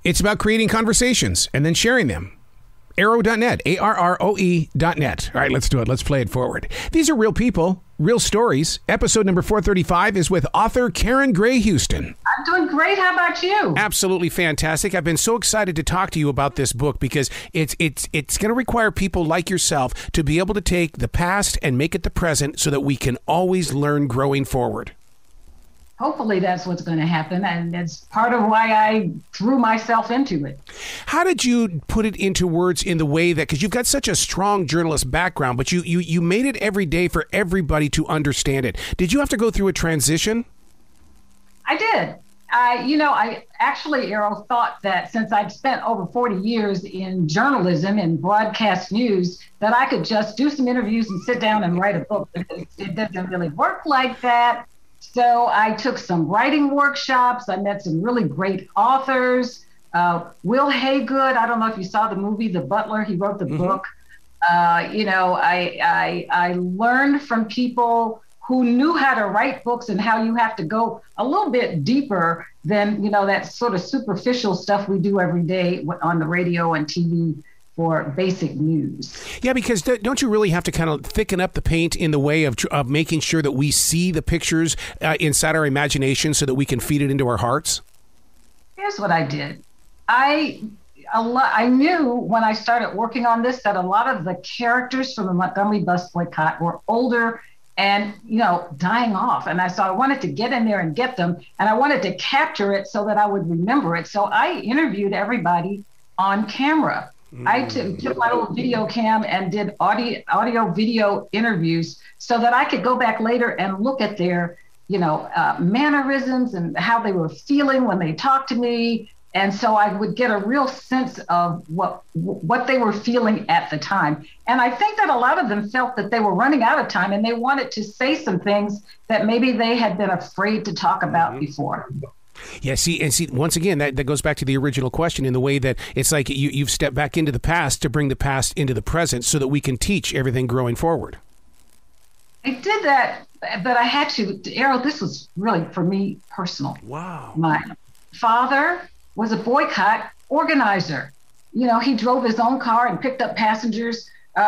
It's about creating conversations and then sharing them. Arrow.net, ARROE.net. All right, let's do it. Let's play it forward. These are real people, real stories. Episode number 435 is with author Karen Gray Houston. I'm doing great. How about you? Absolutely fantastic. I've been so excited to talk to you about this book because it's going to require people like yourself to be able to take the past and make it the present so that we can always learn growing forward. Hopefully that's what's going to happen, and it's part of why I threw myself into it. How did you put it into words in the way that, because you've got such a strong journalist background, but you made it every day for everybody to understand it. Did you have to go through a transition? I did. I actually, Errol, thought that since I'd spent over 40 years in journalism and broadcast news, that I could just do some interviews and sit down and write a book. It doesn't really work like that. So I took some writing workshops. I met some really great authors. Will Haygood, I don't know if you saw the movie, The Butler, he wrote the book. I learned from people who knew how to write books and how you have to go a little bit deeper than, that sort of superficial stuff we do every day on the radio and TV for basic news. Yeah, because don't you really have to kind of thicken up the paint in the way of making sure that we see the pictures inside our imagination so that we can feed it into our hearts? Here's what I did. I knew when I started working on this that a lot of the characters from the Montgomery Bus Boycott were older and, dying off. And so I wanted to get in there and get them, and I wanted to capture it so that I would remember it. So I interviewed everybody on camera. I took my little video cam and did audio video interviews so that I could go back later and look at their, mannerisms and how they were feeling when they talked to me. And so I would get a real sense of what they were feeling at the time. And I think that a lot of them felt that they were running out of time and they wanted to say some things that maybe they had been afraid to talk about before. Yeah, see, once again, that goes back to the original question in the way that it's like you've stepped back into the past to bring the past into the present so that we can teach everything growing forward. I did that, but I had to, Errol, this was really, for me, personal. Wow. My father was a boycott organizer. He drove his own car and picked up passengers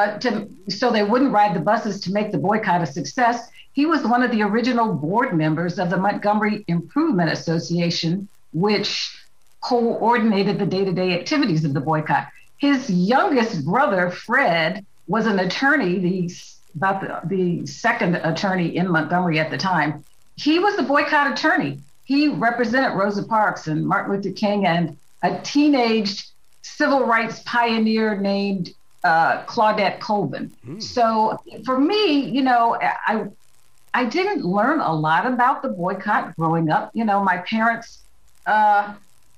so they wouldn't ride the buses to make the boycott a success. He was one of the original board members of the Montgomery Improvement Association, which coordinated the day-to-day activities of the boycott. His youngest brother, Fred, was an attorney, about the second attorney in Montgomery at the time. He was the boycott attorney. He represented Rosa Parks and Martin Luther King and a teenage civil rights pioneer named Claudette Colvin. So for me, I didn't learn a lot about the boycott growing up. My parents, I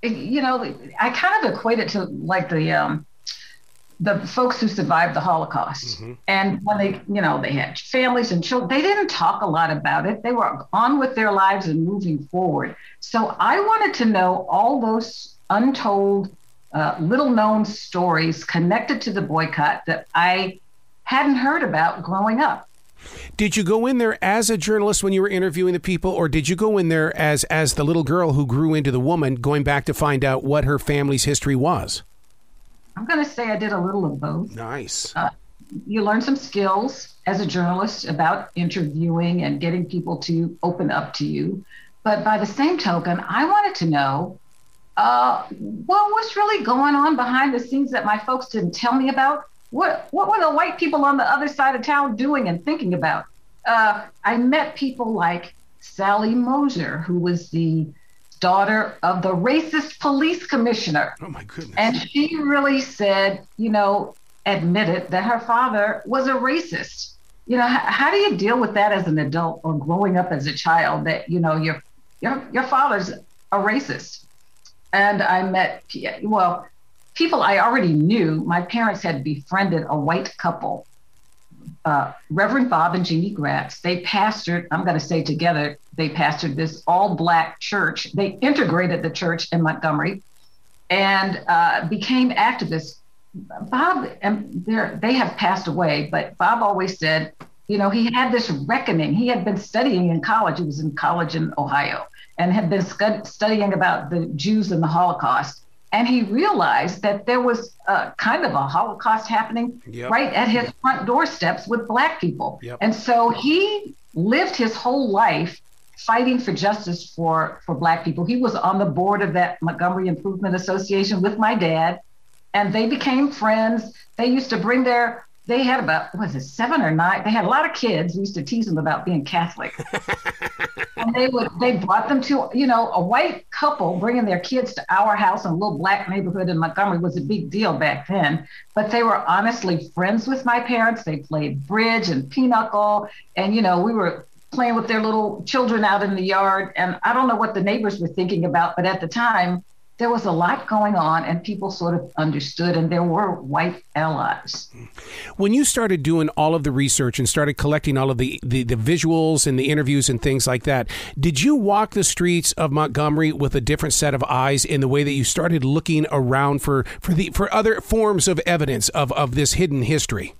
kind of equate it to like the folks who survived the Holocaust. And when they had families and children, they didn't talk a lot about it. They were on with their lives and moving forward. So I wanted to know all those untold, little known stories connected to the boycott that I hadn't heard about growing up. Did you go in there as a journalist when you were interviewing the people, or did you go in there as the little girl who grew into the woman, going back to find out what her family's history was? I'm going to say I did a little of both. Nice. You learn some skills as a journalist about interviewing and getting people to open up to you. But by the same token, I wanted to know what was really going on behind the scenes that my folks didn't tell me about. What were the white people on the other side of town doing and thinking about? I met people like Sally Moser, who was the daughter of the racist police commissioner. Oh, my goodness. And she really said, admitted that her father was a racist. How do you deal with that as an adult or growing up as a child that, your father's a racist? And I met, people I already knew. My parents had befriended a white couple, Reverend Bob and Jeannie Gratz. They pastored, I'm going to say together, they pastored this all-Black church. They integrated the church in Montgomery and became activists. Bob, and they have passed away, but Bob always said, he had this reckoning. He had been studying in college. He was in college in Ohio and had been studying about the Jews and the Holocaust. And he realized that there was kind of a Holocaust happening right at his front doorsteps with Black people. And so he lived his whole life fighting for justice for Black people. He was on the board of that Montgomery Improvement Association with my dad, and they became friends. They used to bring they had about, 7 or 9? They had a lot of kids. We used to tease them about being Catholic. And they brought them to, a white couple bringing their kids to our house in a little Black neighborhood in Montgomery was a big deal back then. But they were honestly friends with my parents. They played bridge and pinochle. And, we were playing with their little children out in the yard. And I don't know what the neighbors were thinking about, but at the time, there was a lot going on and people sort of understood, and there were white allies. When you started doing all of the research and started collecting all of the visuals and the interviews and things like that, did you walk the streets of Montgomery with a different set of eyes in the way that you started looking around for other forms of evidence of this hidden history?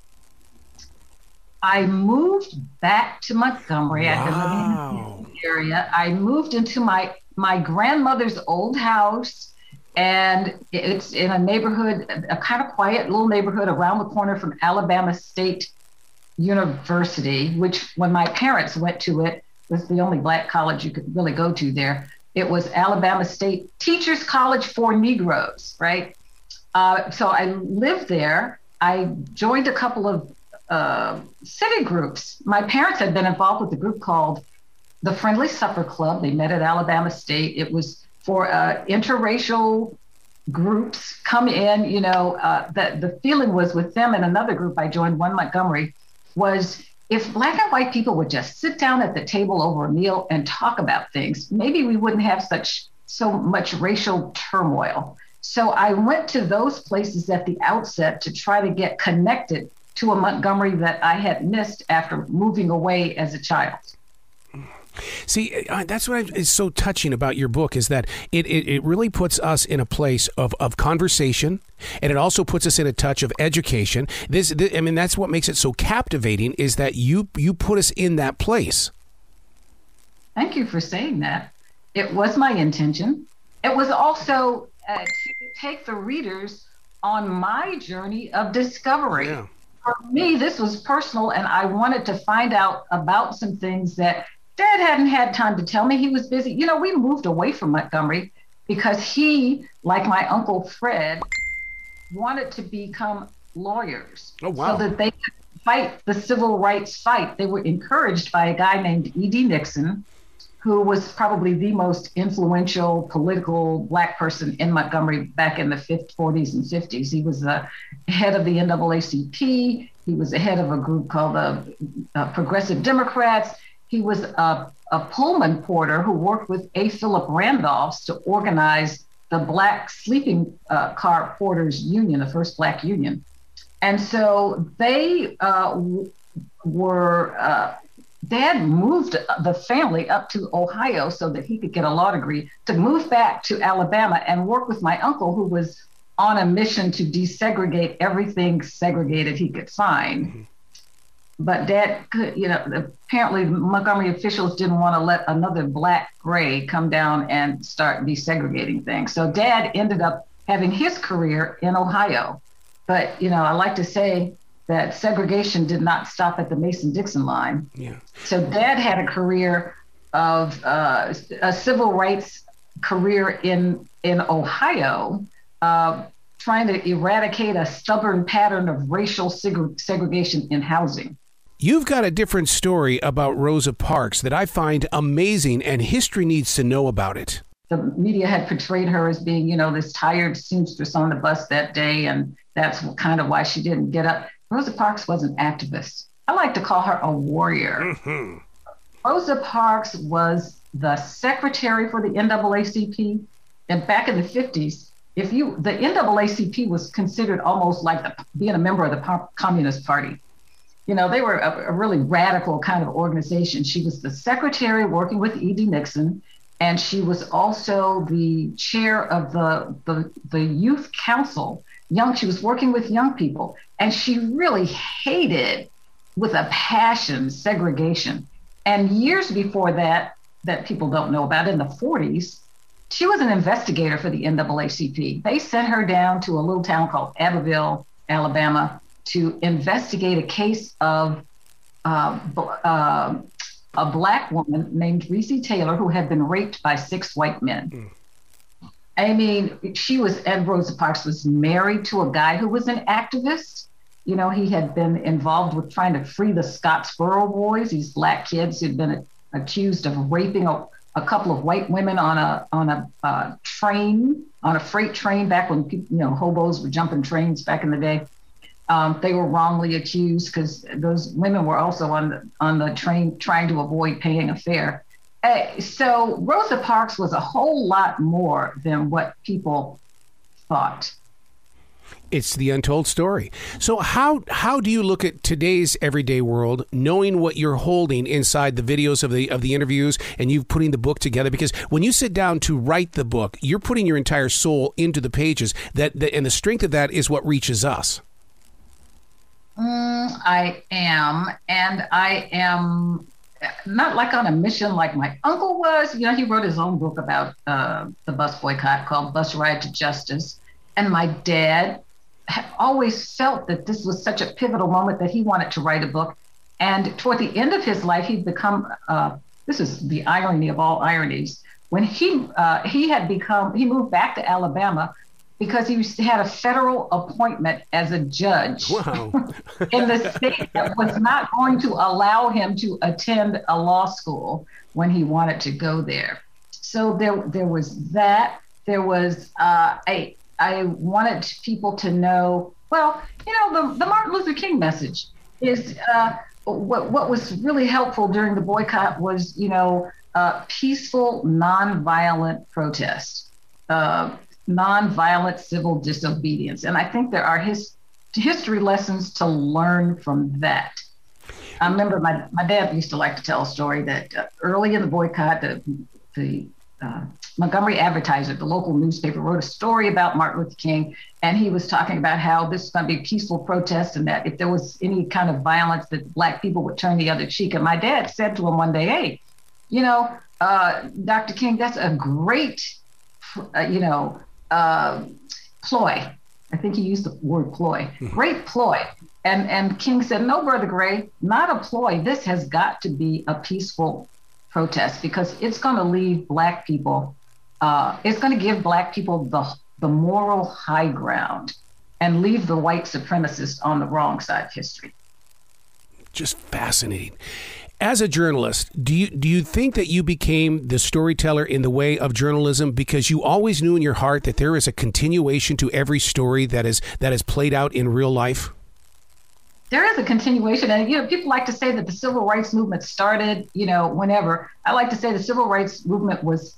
I moved back to Montgomery. I've been living in the area. I moved into my grandmother's old house, and it's in a neighborhood, a kind of quiet little neighborhood around the corner from Alabama State University, which when my parents went to it, was the only Black college you could really go to there. It was Alabama State Teachers College for Negroes, right? So I lived there. I joined a couple of civic groups. My parents had been involved with a group called the Friendly Supper Club. They met at Alabama State. It was for interracial groups come in, the feeling was with them and another group I joined, One Montgomery, was if Black and white people would just sit down at the table over a meal and talk about things, maybe we wouldn't have so much racial turmoil. So I went to those places at the outset to try to get connected to a Montgomery that I had missed after moving away as a child. See, that's what is so touching about your book is that it really puts us in a place of conversation, and it also puts us in a touch of education. That's what makes it so captivating is that you put us in that place. Thank you for saying that. It was my intention. It was also to take the readers on my journey of discovery. Yeah. For me, this was personal, and I wanted to find out about some things that Dad hadn't had time to tell me. He was busy. We moved away from Montgomery because he, like my Uncle Fred, wanted to become lawyers. Oh, wow. So that they could fight the civil rights fight. They were encouraged by a guy named E.D. Nixon, who was probably the most influential political Black person in Montgomery back in the 40s and 50s. He was the head of the NAACP. He was the head of a group called the Progressive Democrats. He was a Pullman porter who worked with A. Philip Randolph's to organize the Black sleeping car porters union, the first Black union. And so they Dad moved the family up to Ohio so that he could get a law degree, to move back to Alabama and work with my uncle, who was on a mission to desegregate everything segregated he could find. Mm-hmm. But Dad could, apparently Montgomery officials didn't want to let another Black gray come down and start desegregating things. So Dad ended up having his career in Ohio. But, I like to say that segregation did not stop at the Mason-Dixon line. Yeah. So Dad had a career of a civil rights career in Ohio, trying to eradicate a stubborn pattern of racial segregation in housing. You've got a different story about Rosa Parks that I find amazing, and history needs to know about it. The media had portrayed her as being, this tired seamstress on the bus that day, and that's kind of why she didn't get up. Rosa Parks was an activist. I like to call her a warrior. Mm-hmm. Rosa Parks was the secretary for the NAACP, and back in the 50s, the NAACP was considered almost like being a member of the Communist Party. They were a really radical kind of organization. She was the secretary working with E.D. Nixon, and she was also the chair of the youth council. She was working with young people, and she really hated with a passion segregation. And years before that people don't know about, in the 40s, she was an investigator for the NAACP. They sent her down to a little town called Abbeville, Alabama, to investigate a case of a Black woman named Reese Taylor who had been raped by 6 white men. I mean, and Rosa Parks was married to a guy who was an activist. You know, he had been involved with trying to free the Scottsboro boys, these Black kids who'd been accused of raping a couple of white women on a train, on a freight train back when hobos were jumping trains back in the day. They were wrongly accused because those women were also on the train trying to avoid paying a fare. So Rosa Parks was a whole lot more than what people thought. It's the untold story. So how do you look at today's everyday world, knowing what you're holding inside the videos of the interviews and you putting the book together? Because when you sit down to write the book, you're putting your entire soul into the pages. And the strength of that is what reaches us. I am, and I am not like on a mission like my uncle was. You know, he wrote his own book about the bus boycott called Bus Ride to Justice. And my dad always felt that this was such a pivotal moment that he wanted to write a book. And toward the end of his life, he'd become, this is the irony of all ironies, when he moved back to Alabama because he had a federal appointment as a judge. Wow. In the state that was not going to allow him to attend a law school when he wanted to go there. So there was that. There was I wanted people to know, well, you know, the Martin Luther King message is what was really helpful during the boycott was, you know, peaceful, nonviolent protest. Nonviolent civil disobedience. And I think there are history lessons to learn from that. I remember my dad used to like to tell a story that early in the boycott, the Montgomery Advertiser, the local newspaper, wrote a story about Martin Luther King, and he was talking about how this is going to be a peaceful protest and that if there was any kind of violence that Black people would turn the other cheek. And my dad said to him one day, hey, you know, Dr. King, that's a great, ploy. I think he used the word ploy. Great ploy. And King said, no, Brother Gray, not a ploy. This has got to be a peaceful protest because it's going to leave Black people, it's going to give Black people the moral high ground and leave the white supremacists on the wrong side of history. Just fascinating. As a journalist, do you think that you became the storyteller in the way of journalism because you always knew in your heart that there is a continuation to every story that is played out in real life? There is a continuation. And, you know, people like to say that the civil rights movement started, you know, whenever. I like to say the civil rights movement was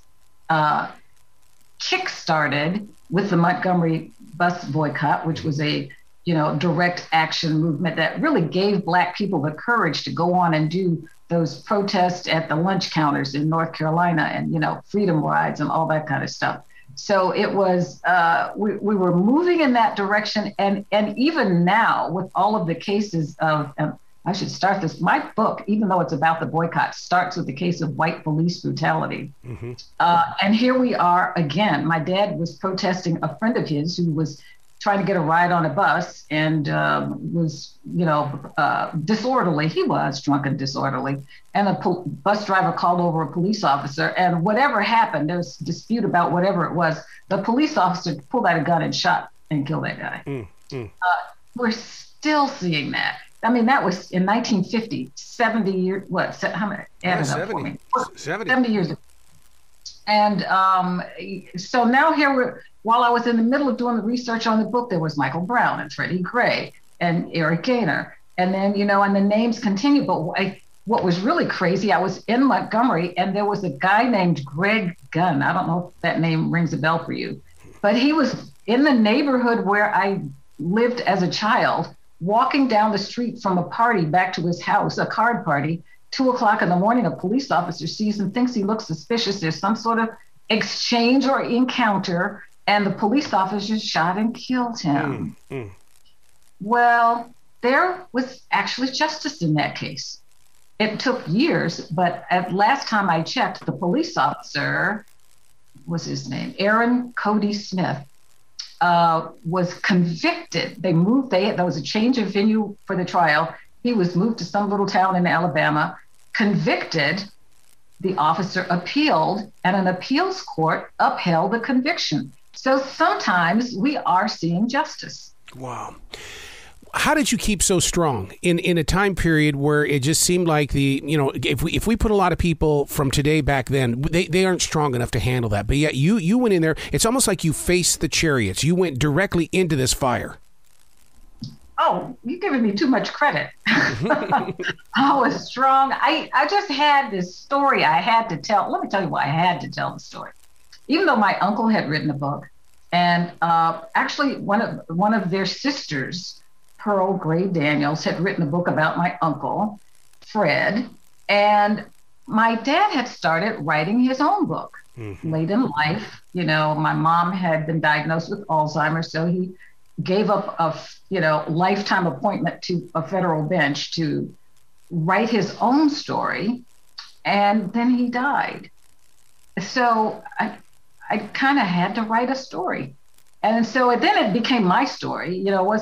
kick-started with the Montgomery Bus Boycott, which was a, you know, direct action movement that really gave Black people the courage to go on and do those protests at the lunch counters in North Carolina and, you know, freedom rides and all that kind of stuff. So it was, we were moving in that direction. And even now with all of the cases of, I should start this, my book, even though it's about the boycott, starts with the case of white police brutality. Mm-hmm. And here we are again. My dad was protesting a friend of his who was trying to get a ride on a bus and was, you know, disorderly. He was drunk and disorderly. And a bus driver called over a police officer. And whatever happened, there was a dispute about whatever it was. The police officer pulled out a gun and shot and killed that guy. We're still seeing that. I mean, that was in 1950, 70 years, what, how many? Add it up for me. 70 years ago. And so now here while I was in the middle of doing the research on the book, there was Michael Brown and Freddie Gray and Eric Gaynor. And then, you know, and the names continue. But what was really crazy, I was in Montgomery and there was a guy named Greg Gunn. I don't know if that name rings a bell for you, but he was in the neighborhood where I lived as a child, walking down the street from a party back to his house, a card party. 2:00 in the morning, a police officer sees him, thinks he looks suspicious. There's some sort of exchange or encounter, and the police officer shot and killed him. Well, there was actually justice in that case. It took years, but at last time I checked, the police officer was his name? Aaron Cody Smith was convicted. There was a change of venue for the trial. He was moved to some little town in Alabama, convicted. The officer appealed, and an appeals court upheld the conviction. So sometimes we are seeing justice. Wow. How did you keep so strong in a time period where it just seemed like if we put a lot of people from today back then, they aren't strong enough to handle that. But yet you went in there. It's almost like you faced the chariots. You went directly into this fire. Oh, you're giving me too much credit. I was strong. I just had this story I had to tell. Let me tell you why I had to tell the story. Even though my uncle had written a book, and actually one of their sisters, Pearl Gray Daniels, had written a book about my uncle, Fred, and my dad had started writing his own book late in life. My mom had been diagnosed with Alzheimer's, so he gave up a lifetime appointment to a federal bench to write his own story, and then he died. So I kind of had to write a story, and so then it became my story.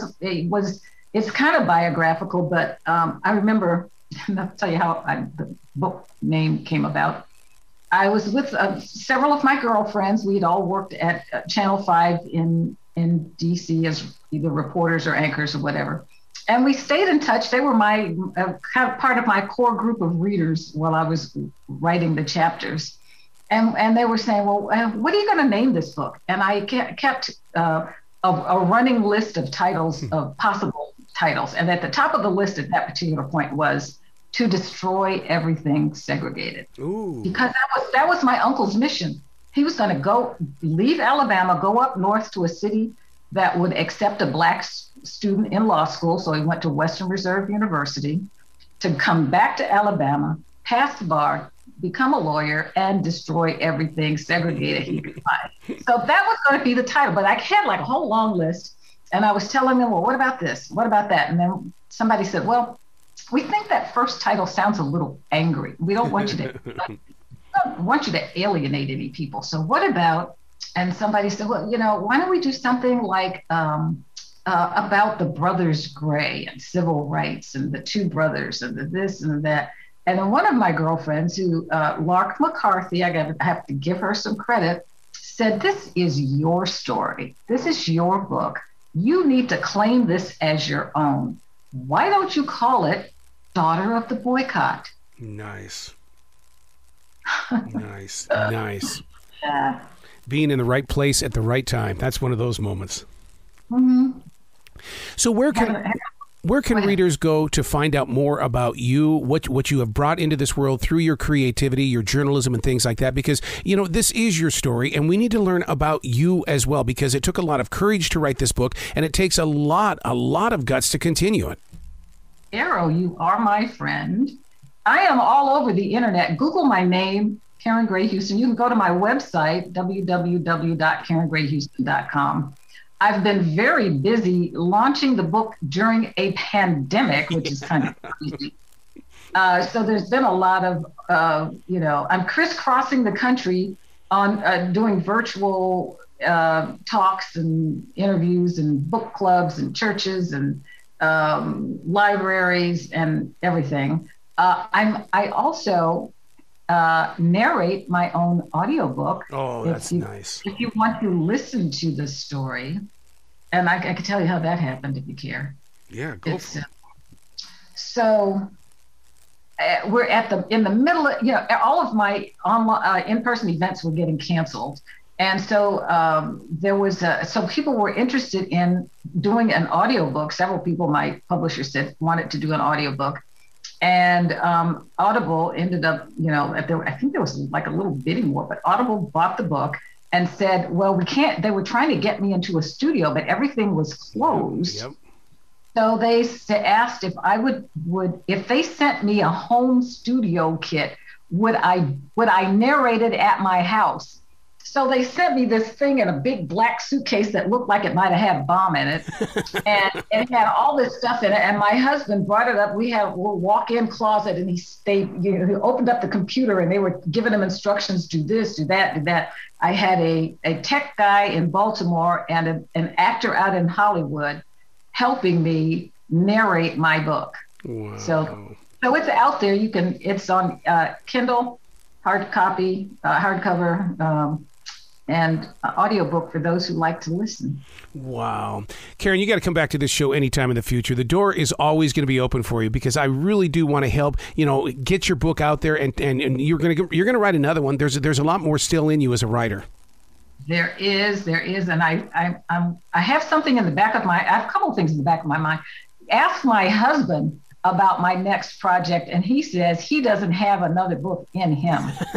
It's kind of biographical, but I remember. I'll tell you how the book name came about. I was with several of my girlfriends. We'd all worked at Channel 5 in DC as either reporters or anchors or whatever. And we stayed in touch. They were my kind of part of my core group of readers while I was writing the chapters. And they were saying, well, what are you going to name this book? And I kept a running list of titles, of possible titles. And at the top of the list at that particular point was To Destroy Everything Segregated. Ooh. Because that was my uncle's mission. He was going to leave Alabama, go up north to a city that would accept a Black student in law school. So he went to Western Reserve University, to come back to Alabama, pass the bar, become a lawyer, and destroy everything segregated he could find. So that was going to be the title. But I had like a whole long list. And I was telling them, well, what about this? What about that? And then somebody said, well, we think that first title sounds a little angry. We don't want you to alienate any people. So what about, and somebody said, well, why don't we do something like about the Brothers Gray and civil rights and the two brothers and the this and that. And then one of my girlfriends, who Lark McCarthy, I have to give her some credit, said, this is your story. This is your book. You need to claim this as your own. Why don't you call it Daughter of the Boycott? Nice. Nice. Yeah. Being in the right place at the right time. That's one of those moments. Mm-hmm. So where can readers go to find out more about you, what you have brought into this world through your creativity, your journalism, and things like that? Because, this is your story, and we need to learn about you as well, because it took a lot of courage to write this book, and it takes a lot of guts to continue it. Arrow, you are my friend. I am all over the internet. Google my name, Karen Gray Houston. You can go to my website, www.karengrayhouston.com. I've been very busy launching the book during a pandemic, which is kind of crazy. So there's been a lot of, I'm crisscrossing the country on doing virtual talks and interviews and book clubs and churches and libraries and everything. I also narrate my own audiobook. Oh, that's nice. If you want to listen to the story, and I can tell you how that happened if you care. Yeah, go for it. So we're in the middle of, all of my online in-person events were getting canceled. And so there was so people were interested in doing an audiobook. Several people, my publisher said, wanted to do an audiobook. And Audible ended up, I think there was like a little bidding war, but Audible bought the book and said, well, we can't. They were trying to get me into a studio, but everything was closed. Yep. So they asked if I would if they sent me a home studio kit, would I narrate it at my house? So they sent me this thing in a big black suitcase that looked like it might have had a bomb in it. And it had all this stuff in it. And my husband brought it up. We have a little walk-in closet, and he opened up the computer, and they were giving him instructions, do this, do that, do that. I had a tech guy in Baltimore and an actor out in Hollywood helping me narrate my book. Wow. So it's out there. It's on Kindle, hard copy, hardcover, and audiobook for those who like to listen. Wow. Karen, you got to come back to this show anytime in the future. The door is always going to be open for you, because I really do want to help, get your book out there, and you're going to write another one. There's a lot more still in you as a writer. There is, and I have something in the back of I have a couple of things in the back of my mind. Ask my husband about my next project, and he says he doesn't have another book in him.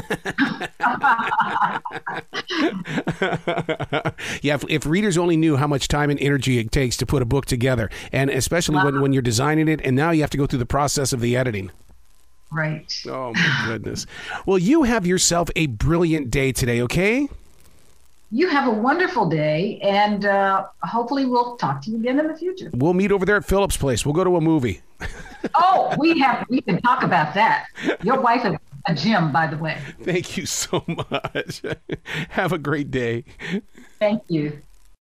Yeah, if readers only knew how much time and energy it takes to put a book together, and especially when you're designing it, and now you have to go through the process of the editing. Right. Oh, my goodness. Well, you have yourself a brilliant day today, okay? You have a wonderful day, and hopefully we'll talk to you again in the future. We'll meet over there at Philip's place. We'll go to a movie. Oh, we can talk about that. Your wife is a gym, by the way. Thank you so much. Have a great day. Thank you.